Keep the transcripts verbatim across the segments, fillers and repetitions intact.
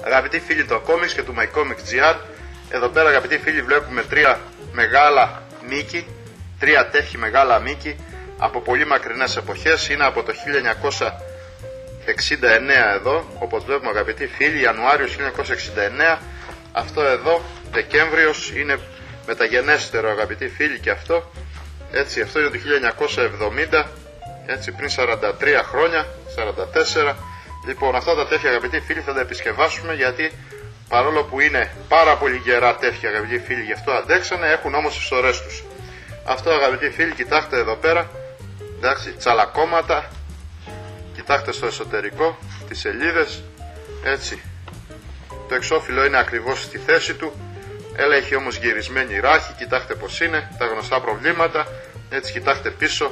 Αγαπητοί φίλοι του Comics και του MyComicsGR, εδώ πέρα αγαπητοί φίλοι βλέπουμε τρία μεγάλα μίκι, τρία τεύχη μεγάλα μίκι από πολύ μακρινές εποχές. Είναι από το χίλια εννιακόσια εξήντα εννέα εδώ, όπως βλέπουμε αγαπητοί φίλοι, Ιανουάριος χίλια εννιακόσια εξήντα εννέα. Αυτό εδώ, Δεκέμβριος, είναι μεταγενέστερο αγαπητοί φίλοι και αυτό. Έτσι, αυτό είναι το χίλια εννιακόσια εβδομήντα, έτσι πριν σαράντα τρία χρόνια, σαράντα τέσσερα. Λοιπόν, αυτά τα τεύχια αγαπητοί φίλοι θα τα επισκευάσουμε, γιατί παρόλο που είναι πάρα πολύ γερά τεύχια αγαπητοί φίλοι, γι' αυτό αντέξανε, έχουν όμως τις ώρες τους. Αυτό αγαπητοί φίλοι, κοιτάξτε εδώ πέρα, εντάξει, τσαλακώματα, κοιτάξτε στο εσωτερικό, τις σελίδες, έτσι. Το εξώφυλλο είναι ακριβώς στη θέση του, έλα έχει όμως γυρισμένη ράχη, κοιτάξτε πως είναι, τα γνωστά προβλήματα, έτσι κοιτάξτε πίσω.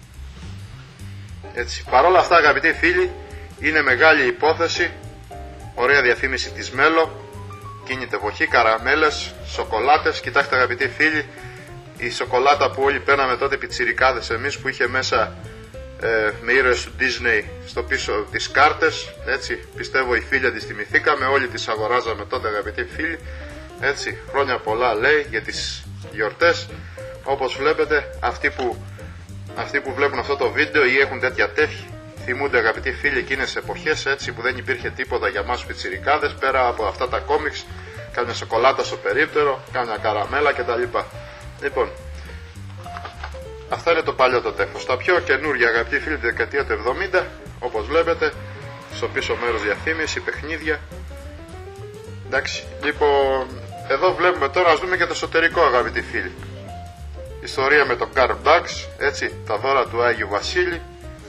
Έτσι, παρόλα αυτά αγαπητοί φίλοι, είναι μεγάλη υπόθεση, ωραία διαφήμιση της Μέλο, κίνητε εποχή, καραμέλες, σοκολάτες. Κοιτάξτε αγαπητοί φίλοι, η σοκολάτα που όλοι παίρναμε τότε πιτσιρικάδες εμείς, που είχε μέσα ε, με ήρωες του Disney στο πίσω τις κάρτες, έτσι, πιστεύω οι φίλοι τις θυμηθήκαμε, όλοι τις αγοράζαμε τότε αγαπητοί φίλοι, έτσι, χρόνια πολλά λέει για τις γιορτές. Όπως βλέπετε, αυτοί που, αυτοί που βλέπουν αυτό το βίντεο ή έχουν τέτοια τεύχη, θυμούνται αγαπητοί φίλοι εκείνες εποχές, έτσι, που δεν υπήρχε τίποτα για μας πιτσιρικάδες πέρα από αυτά τα κόμιξ, κάμια σοκολάτα στο περίπτερο, κάμια καραμέλα κτλ. Λοιπόν, αυτά είναι το παλιό το τεύχος. Τα πιο καινούργια αγαπητοί φίλοι τη δεκαετία του εβδομήντα, όπως βλέπετε, στο πίσω μέρος διαφήμιση, παιχνίδια. Εντάξει, λοιπόν, εδώ βλέπουμε τώρα, ας δούμε και το εσωτερικό αγαπητοί φίλοι. Ιστορία με το Car Bags, έτσι, τα δώρα του Άγιου Βασίλη.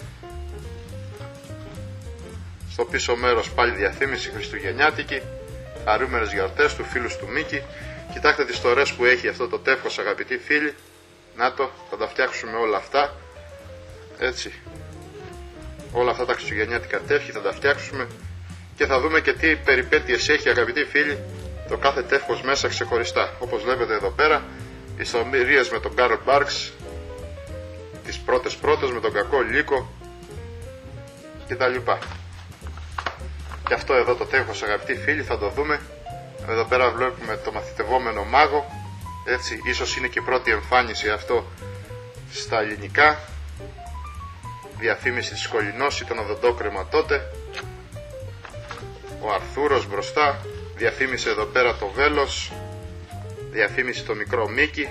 Στο πίσω μέρος πάλι διαφήμιση χριστουγεννιάτικη, χαρούμενες γιορτές του φίλους του Μίκη. Κοιτάξτε τις στορές που έχει αυτό το τεύχος αγαπητοί φίλοι. Να το, θα τα φτιάξουμε όλα αυτά, έτσι, όλα αυτά τα χριστουγεννιάτικα τεύχη θα τα φτιάξουμε και θα δούμε και τι περιπέτειες έχει αγαπητοί φίλοι το κάθε τεύχος μέσα ξεχωριστά. Όπως βλέπετε εδώ πέρα, ιστορίες με τον Karl Barks, τις πρώτες πρώτες με τον κακό Λύκο κτλ. Και αυτό εδώ το τεύχος αγαπητοί φίλοι θα το δούμε. Εδώ πέρα βλέπουμε το μαθητευόμενο μάγο, έτσι, ίσως είναι και η πρώτη εμφάνιση αυτό στα ελληνικά. Διαφήμιση της Κολυνός, ήταν οδοντόκρεμα τότε. Ο Αρθούρος μπροστά, διαφήμιση εδώ πέρα το Βέλος, διαφήμιση το μικρό Μίκη,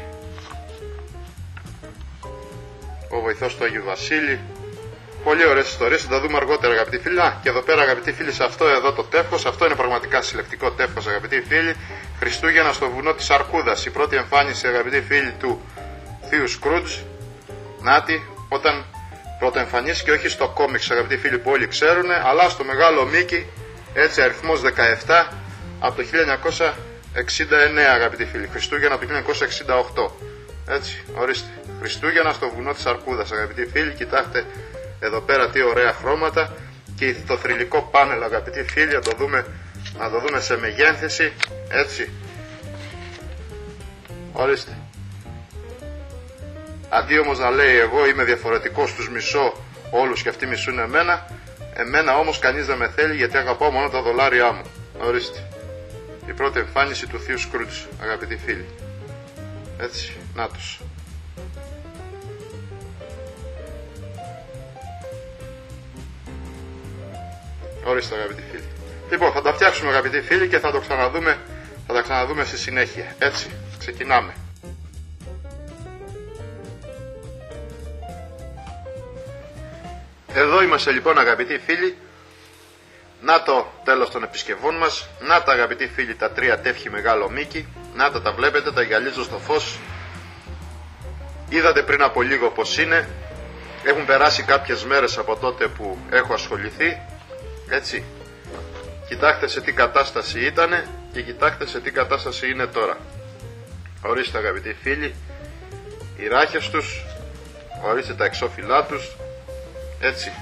ο βοηθός του Αγίου Βασίλη. Πολύ ωραίες ιστορίες, θα τα δούμε αργότερα αγαπητοί φίλοι. Α, και εδώ πέρα αγαπητοί φίλοι, σε αυτό εδώ το τεύχος, αυτό είναι πραγματικά συλλεκτικό τεύχος αγαπητοί φίλοι. Χριστούγεννα στο βουνό της Αρκούδας, η πρώτη εμφάνιση αγαπητοί φίλοι του Θείου Σκρούτζ. Νάτι, όταν πρώτα εμφανίστηκε, όχι στο κόμιξ αγαπητοί φίλοι που όλοι ξέρουν, αλλά στο μεγάλο Μίκη, έτσι, αριθμός δεκαεπτά, από το χίλια εννιακόσια εξήντα εννέα αγαπητοί φίλοι. Χριστούγεννα από το χίλια εννιακόσια εξήντα οκτώ. Έτσι, ορίστε. Χριστούγεννα στο βουνό της Αρκούδας αγαπητοί φίλοι, κοιτάξτε εδώ πέρα τι ωραία χρώματα και το θρυλικό πάνελ αγαπητοί φίλοι, να το δούμε, να το δούμε σε μεγένθηση, έτσι, ορίστε. Αντί όμως να λέει εγώ είμαι διαφορετικός, τους μισώ όλους και αυτοί μισούν εμένα, εμένα όμως κανείς δεν με θέλει γιατί αγαπάω μόνο τα δολάρια μου. Ορίστε, η πρώτη εμφάνιση του Θείου Σκρούτζ αγαπητοί φίλοι, έτσι, να τους. Ορίστε αγαπητοί φίλοι. Λοιπόν, θα τα φτιάξουμε αγαπητοί φίλοι και θα το ξαναδούμε, θα τα ξαναδούμε στη συνέχεια. Έτσι, ξεκινάμε. Εδώ είμαστε λοιπόν αγαπητοί φίλοι. Να το τέλος των επισκευών μας. Να τα αγαπητοί φίλοι τα τρία τεύχη μεγάλο Μίκη. Να τα τα βλέπετε, τα γυαλίζω στο φως. Είδατε πριν από λίγο πως είναι. Έχουν περάσει κάποιες μέρες από τότε που έχω ασχοληθεί. Έτσι, κοιτάξτε σε τι κατάσταση ήτανε και κοιτάξτε σε τι κατάσταση είναι τώρα. Ορίστε αγαπητοί φίλοι, οι ράχες τους, ορίστε τα εξώφυλλά τους, έτσι.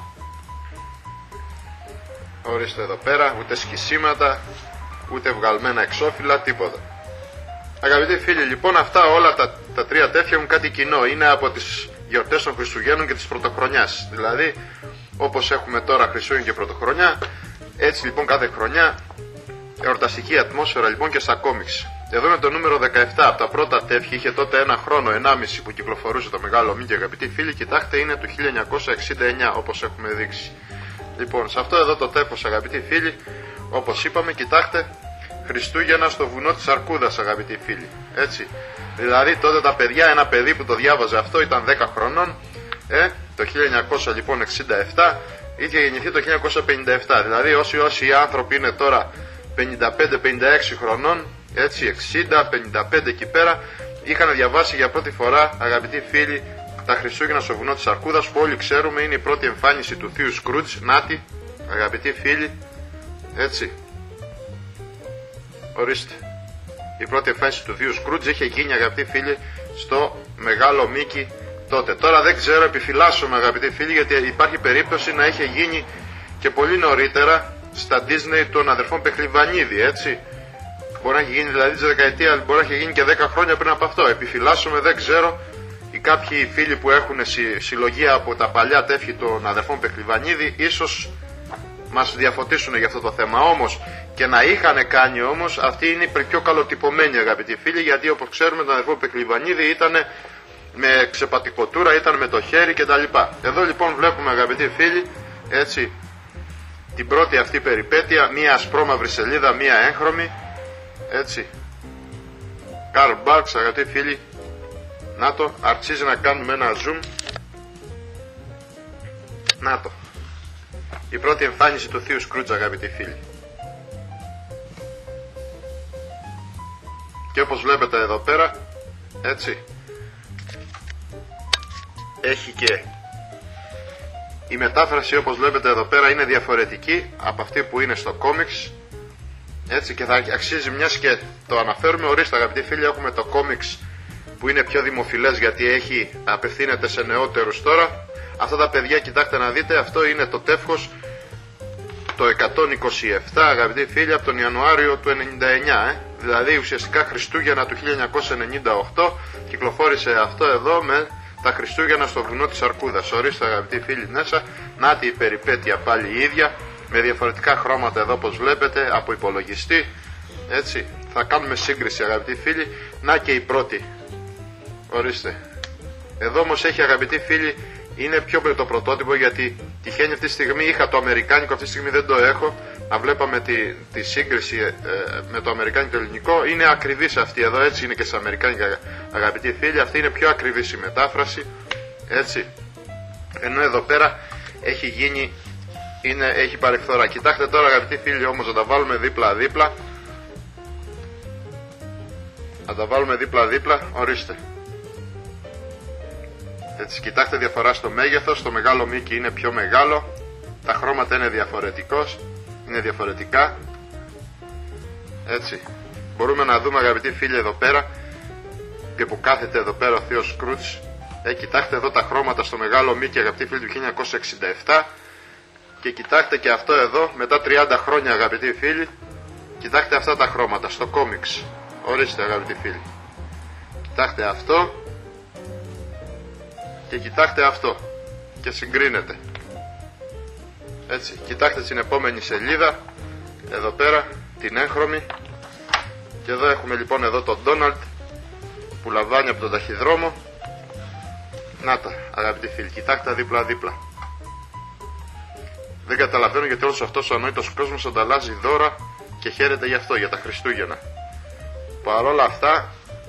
Ορίστε εδώ πέρα, ούτε σκισίματα, ούτε βγαλμένα εξώφυλλα, τίποτα. Αγαπητοί φίλοι, λοιπόν, αυτά όλα τα, τα τρία τεύχια έχουν κάτι κοινό. Είναι από τις γιορτές των Χριστουγέννων και της Πρωτοχρονιάς. Δηλαδή, όπως έχουμε τώρα Χριστούγεννα και Πρωτοχρονιά, έτσι λοιπόν κάθε χρονιά εορταστική ατμόσφαιρα λοιπόν και στα κόμιξ. Εδώ είναι το νούμερο δεκαεπτά από τα πρώτα τεύχη, είχε τότε ένα χρόνο, ενάμιση που κυκλοφορούσε το Μεγάλο Μίκη, αγαπητοί φίλοι. Κοιτάξτε, είναι του χίλια εννιακόσια εξήντα εννιά όπως έχουμε δείξει. Λοιπόν, σε αυτό εδώ το τεύχος, αγαπητοί φίλοι, όπως είπαμε, κοιτάξτε, Χριστούγεννα στο βουνό της Αρκούδας, αγαπητοί φίλοι. Έτσι. Δηλαδή τότε τα παιδιά, ένα παιδί που το διάβαζε αυτό ήταν δέκα χρονών, ε, το χίλια εννιακόσια εξήντα επτά, είχε γεννηθεί το χίλια εννιακόσια πενήντα επτά. Δηλαδή όσοι, όσοι οι άνθρωποι είναι τώρα πενήντα πέντε πενήντα έξι χρονών, έτσι εξήντα πενήντα πέντε εκεί πέρα, είχαν διαβάσει για πρώτη φορά, αγαπητοί φίλοι, τα Χριστούγεννα στο βουνό της Αρκούδας, που όλοι ξέρουμε είναι η πρώτη εμφάνιση του θείου Σκρούτζ. Νάτι, αγαπητοί φίλοι, έτσι. Ορίστε. Η πρώτη εμφάνιση του θείου Σκρούτζ είχε γίνει, αγαπητοί φίλοι, στο Μεγάλο Μίκη τότε. Τώρα δεν ξέρω, επιφυλάσσομαι, αγαπητοί φίλοι, γιατί υπάρχει περίπτωση να είχε γίνει και πολύ νωρίτερα στα Disney των αδερφών Πεχλιβανίδη, έτσι. Μπορεί να έχει γίνει δηλαδή τη δεκαετία, μπορεί να έχει γίνει και δέκα χρόνια πριν από αυτό. Επιφυλάσσομαι, δεν ξέρω. Οι κάποιοι φίλοι που έχουν συλλογή από τα παλιά τεύχη των αδερφών Πεχλιβανίδη ίσως μας διαφωτίσουν για αυτό το θέμα. Όμως και να είχαν κάνει όμως, αυτοί είναι οι πιο καλοτυπωμένοι, αγαπητοί φίλοι, γιατί όπως ξέρουμε τον αδερφό Πεχλιβανίδη ήταν με ξεπατικοτούρα, ήταν με το χέρι κτλ. Εδώ λοιπόν βλέπουμε, αγαπητοί φίλοι, έτσι, την πρώτη αυτή περιπέτεια, μία ασπρόμαυρη σελίδα, μία έγχρωμη, έτσι. Καρλ Μπάρξ, αγαπητοί φίλοι, να το, αρχίζει να κάνουμε ένα zoom. Να το. Η πρώτη εμφάνιση του θείου Σκρούτζ, αγαπητοί φίλοι. Και όπως βλέπετε εδώ πέρα, έτσι, έχει και η μετάφραση, όπως βλέπετε εδώ πέρα, είναι διαφορετική από αυτή που είναι στο κόμιξ. Έτσι, και θα αξίζει, μιας και το αναφέρουμε, ορίστε αγαπητοί φίλοι, έχουμε το κόμιξ που είναι πιο δημοφιλές γιατί έχει, απευθύνεται σε νεότερους τώρα. Αυτά τα παιδιά, κοιτάξτε να δείτε, αυτό είναι το τεύχος το εκατόν είκοσι επτά, αγαπητοί φίλοι, από τον Ιανουάριο του ενενήντα εννιά, ε. Δηλαδή ουσιαστικά Χριστούγεννα του χίλια εννιακόσια ενενήντα οκτώ κυκλοφόρησε αυτό εδώ με τα Χριστούγεννα στο βουνό της Αρκούδας. Ορίστε, αγαπητοί φίλοι, μέσα, νάτι η περιπέτεια πάλι η ίδια, με διαφορετικά χρώματα εδώ όπως βλέπετε από υπολογιστή, έτσι. Θα κάνουμε σύγκριση, αγαπητοί φίλοι. Να και η πρώτη, ορίστε. Εδώ όμως έχει, αγαπητοί φίλοι, είναι πιο το πρωτότυπο, γιατί τυχαίνει αυτή τη στιγμή, είχα το αμερικάνικο, αυτή τη στιγμή δεν το έχω, να βλέπαμε τη, τη σύγκριση ε, με το αμερικάνικο και το ελληνικό. Είναι ακριβής αυτή εδώ, έτσι είναι και στα αμερικάνικα, αγαπητοί φίλοι. Αυτή είναι πιο ακριβής η μετάφραση, έτσι. Ενώ εδώ πέρα έχει γίνει, είναι, έχει παρεκθορά. Κοιτάξτε τώρα, αγαπητοί φίλοι, όμως να τα βάλουμε δίπλα δίπλα. Να τα βάλουμε δίπλα δίπλα, ορίστε. Έτσι, κοιτάξτε διαφορά στο μέγεθος, το Μεγάλο Μίκη είναι πιο μεγάλο, τα χρώματα είναι διαφορετικός, είναι διαφορετικά, έτσι. Μπορούμε να δούμε, αγαπητοί φίλοι, εδώ πέρα, και που κάθεται εδώ πέρα ο θείος Σκρούτζ, ε, κοιτάξτε εδώ τα χρώματα στο Μεγάλο Μίκη, αγαπητοί φίλοι, του χίλια εννιακόσια εξήντα επτά, και κοιτάξτε και αυτό εδώ, μετά τριάντα χρόνια, αγαπητοί φίλοι, κοιτάξτε αυτά τα χρώματα στο κόμιξ, ορίστε, αγαπητοί φίλοι. Κοιτάξτε αυτό και κοιτάξτε αυτό και συγκρίνεται, έτσι. Κοιτάξτε στην επόμενη σελίδα εδώ πέρα την έγχρωμη, και εδώ έχουμε λοιπόν εδώ τον Ντόναλντ που λαμβάνει από τον ταχυδρόμο. Να τα, αγαπητοί φίλοι, κοιτάξτε δίπλα δίπλα. Δεν καταλαβαίνω γιατί όλος αυτός ο ανόητος κόσμος ανταλλάζει δώρα και χαίρεται γι' αυτό, για τα Χριστούγεννα. Παρόλα αυτά,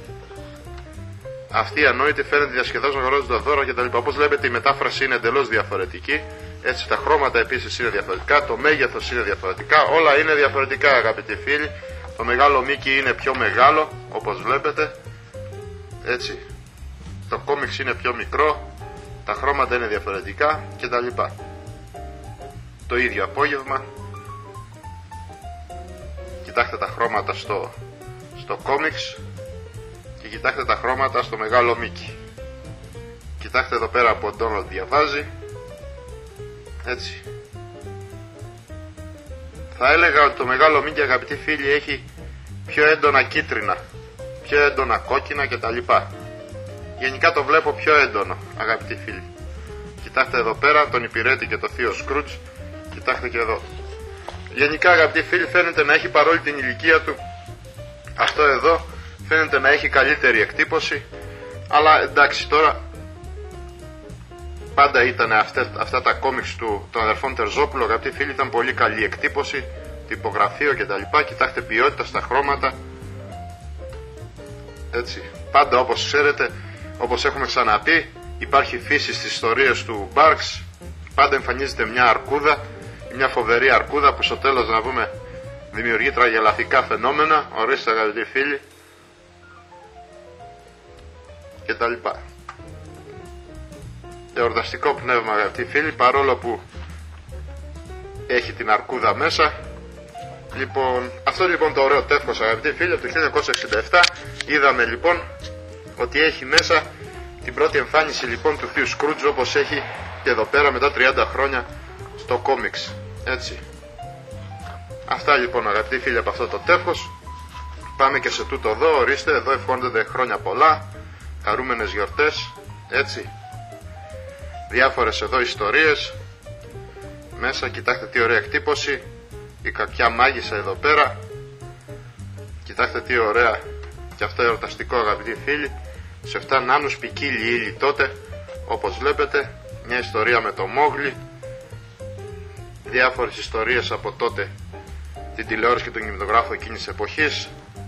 αυτοί οι ανόητοι φαίνεται διασκεδάζουν, αγοράζουν τα δώρα κτλ. Όπως βλέπετε, η μετάφραση είναι εντελώς διαφορετική. Έτσι, τα χρώματα επίσης είναι διαφορετικά, το μέγεθος είναι διαφορετικά, όλα είναι διαφορετικά, αγαπητοί φίλοι. Το Μεγάλο Μίκη είναι πιο μεγάλο, όπως βλέπετε. Έτσι, το κόμιξ είναι πιο μικρό, τα χρώματα είναι διαφορετικά κτλ. Το ίδιο απόγευμα. Κοιτάξτε τα χρώματα στο, στο κόμιξ. Και κοιτάξτε τα χρώματα στο Μεγάλο Μίκη. Κοιτάξτε εδώ πέρα που ο Ντόναλντ διαβάζει. Έτσι. Θα έλεγα ότι το Μεγάλο Μίκη, αγαπητοί φίλοι, έχει πιο έντονα κίτρινα, πιο έντονα κόκκινα κτλ. Γενικά το βλέπω πιο έντονο, αγαπητοί φίλοι. Κοιτάξτε εδώ πέρα τον υπηρέτη και το θείο Σκρούτζ. Κοιτάξτε και εδώ. Γενικά αγαπητοί φίλοι, φαίνεται να έχει, παρόλη την ηλικία του, αυτό εδώ φαίνεται να έχει καλύτερη εκτύπωση. Αλλά εντάξει, τώρα πάντα ήταν αυτά, αυτά τα κόμιξ του, των αδερφών Τερζόπουλου, αγαπητοί φίλοι, ήταν πολύ καλή εκτύπωση, τυπογραφείο κτλ. Κοιτάξτε ποιότητα στα χρώματα. Έτσι, πάντα όπως ξέρετε, όπως έχουμε ξαναπεί, υπάρχει φύση στις ιστορίες του Barks. Πάντα εμφανίζεται μια αρκούδα, μια φοβερή αρκούδα που στο τέλος, να πούμε, δημιουργεί τραγελαφικά φαινόμενα. Ορίστε αγαπητοί φίλοι, και τα λοιπά. Εορταστικό πνεύμα αγαπητοί φίλοι, παρόλο που έχει την αρκούδα μέσα. Λοιπόν, αυτό λοιπόν το ωραίο τεύχος αγαπητοί φίλοι, από το χίλια εννιακόσια εξήντα επτά είδαμε λοιπόν ότι έχει μέσα την πρώτη εμφάνιση λοιπόν του θείου Σκρούτζ, όπως έχει και εδώ πέρα μετά τριάντα χρόνια στο κόμιξ. Έτσι. Αυτά λοιπόν αγαπητοί φίλοι από αυτό το τεύχος. Πάμε και σε τούτο εδώ, ορίστε, εδώ ευχόνται χρόνια πολλά, χαρούμενες γιορτές, έτσι. Διάφορες εδώ ιστορίες μέσα, κοιτάξτε τι ωραία εκτύπωση, η κακιά μάγισσα εδώ πέρα, κοιτάξτε τι ωραία, και αυτό εορταστικό αγαπητοί φίλοι, σε επτά νάνους ποικίλη ύλη τότε, όπως βλέπετε, μια ιστορία με το Μόγλι, διάφορες ιστορίες από τότε, την τηλεόραση και τον κινηματογράφο εκείνης της εποχής.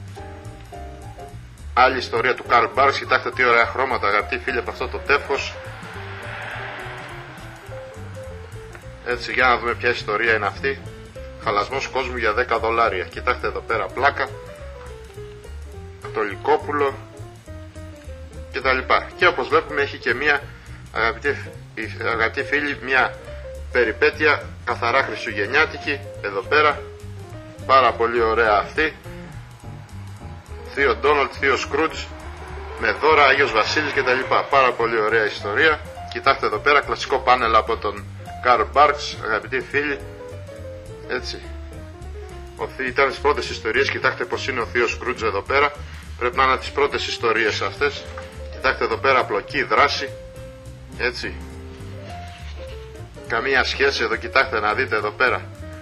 Άλλη ιστορία του Καρλ Μπάρξ, κοιτάξτε τι ωραία χρώματα αγαπητοί φίλοι από αυτό το τεύχος. Έτσι, για να δούμε ποια ιστορία είναι αυτή. Χαλασμός κόσμου για δέκα δολάρια. Κοιτάξτε εδώ πέρα πλάκα, το Λυκόπουλο και τα λοιπά. Και όπως βλέπουμε έχει και μια, αγαπητοί, αγαπητοί φίλοι, μια περιπέτεια καθαρά χριστουγεννιάτικη εδώ πέρα. Πάρα πολύ ωραία αυτή. Θείο Ντόναλτ, θείο Σκρούτζ, με δώρα, Άγιος Βασίλης και τα λοιπά. Πάρα πολύ ωραία ιστορία. Κοιτάξτε εδώ πέρα, κλασικό πάνελ από τον Καρλ Μπάρξ, αγαπητοί φίλοι. Έτσι. Ο, ήταν τις πρώτες ιστορίες, κοιτάξτε πως είναι ο θείος Σκρούτζ εδώ πέρα. Πρέπει να είναι τις πρώτες ιστορίες αυτές. Κοιτάξτε εδώ πέρα, απλοκή δράση. Έτσι. Καμία σχέση εδώ, κοιτάξτε να δείτε εδώ πέρα.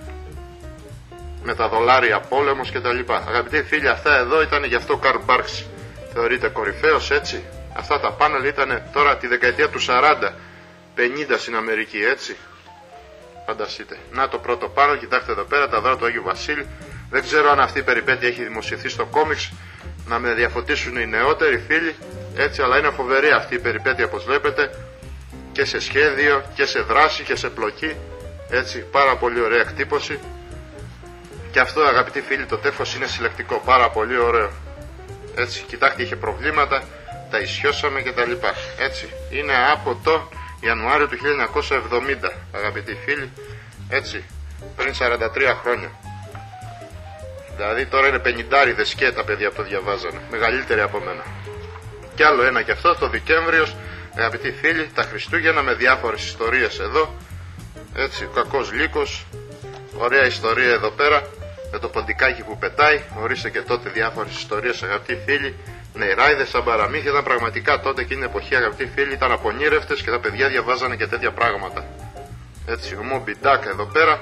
Με τα δολάρια πόλεμος και τα λοιπά. Αγαπητοί φίλοι, αυτά εδώ ήταν, γι' αυτό ο Καρλ Μπάρξ θεωρείται κορυφαίος, έτσι. Αυτά τα πάνελ ήταν τώρα τη δεκαετία του σαράντα πενήντα στην Αμερική, έτσι. Φανταστείτε. Να το πρώτο πάνελ, κοιτάξτε εδώ πέρα τα δώρα του Άγιου Βασίλη. Δεν ξέρω αν αυτή η περιπέτεια έχει δημοσιευθεί στο κόμιξ, να με διαφωτίσουν οι νεότεροι φίλοι, έτσι, αλλά είναι φοβερή αυτή η περιπέτεια όπως βλέπετε, και σε σχέδιο και σε δράση και σε πλοκή, έτσι, πάρα πολύ ωραία εκτύπωση. Και αυτό αγαπητοί φίλοι το τεύχος είναι συλλεκτικό, πάρα πολύ ωραίο. Έτσι, κοιτάξτε, είχε προβλήματα, τα ισιώσαμε και τα λοιπά. Έτσι, είναι από το Ιανουάριο του χίλια εννιακόσια εβδομήντα, αγαπητοί φίλοι, έτσι, πριν σαράντα τρία χρόνια. Δηλαδή τώρα είναι πενηντάριδες και τα παιδιά που το διαβάζανε, μεγαλύτεροι από μένα. Κι άλλο ένα και αυτό, το Δεκέμβριος, αγαπητοί φίλοι, τα Χριστούγεννα με διάφορες ιστορίες εδώ. Έτσι, ο κακός λύκος, ωραία ιστορία εδώ πέρα, με το ποντικάκι που πετάει, ορίστε και τότε διάφορες ιστορίες αγαπητοί φίλοι. Νεράιδες σαν παραμύθια, ήταν πραγματικά τότε εκείνη την εποχή αγαπητοί φίλοι, ήταν απονήρευτες και τα παιδιά διαβάζανε και τέτοια πράγματα. Έτσι, ο Μόμπι Ντάκ εδώ πέρα,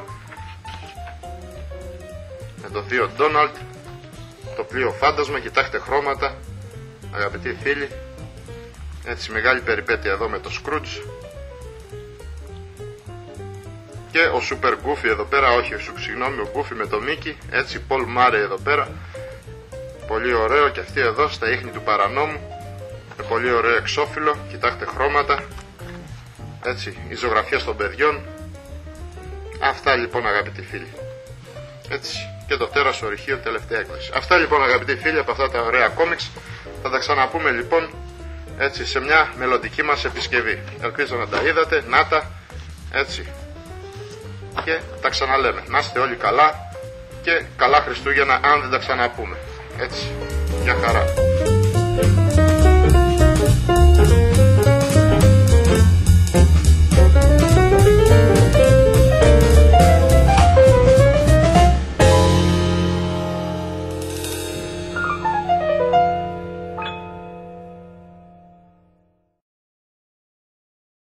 με το θείο Ντόναλτ, το πλοίο φάντασμα, κοιτάξτε χρώματα, αγαπητοί φίλοι. Έτσι, μεγάλη περιπέτεια εδώ με το Σκρούτζ. Και ο Super Goofy εδώ πέρα, όχι, συγγνώμη, ο Goofy με το Mickey, έτσι, Paul Murray εδώ πέρα. Πολύ ωραίο, και αυτή εδώ στα ίχνη του παρανόμου, με πολύ ωραίο εξώφυλλο, κοιτάξτε χρώματα, έτσι, η ζωγραφία των παιδιών. Αυτά λοιπόν αγαπητοί φίλοι. Έτσι, και το τέρας ορυχείο τελευταία έκδοση. Αυτά λοιπόν αγαπητοί φίλοι από αυτά τα ωραία κόμιξ. Θα τα ξαναπούμε λοιπόν, έτσι, σε μια μελλοντική μας επισκευή. Ελπίζω να τα είδατε, να τα, έτσι, και τα ξαναλέμε. Να είστε όλοι καλά και καλά Χριστούγεννα αν δεν τα ξαναπούμε. Έτσι, για χαρά.